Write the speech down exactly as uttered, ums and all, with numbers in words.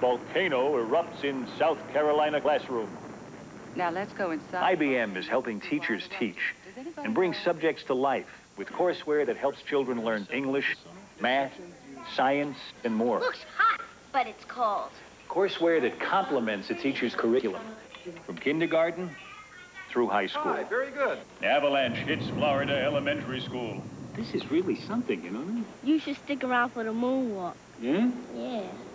Volcano erupts in South Carolina classroom. Now let's go inside. I B M is helping teachers teach and bring subjects to life with courseware that helps children learn English, math, science, and more. Looks hot, but it's cold. Courseware that complements a teacher's curriculum from kindergarten through high school. Hi, very good. Avalanche hits Florida elementary school. This is really something, you know? You should stick around for the moonwalk. Yeah? Yeah.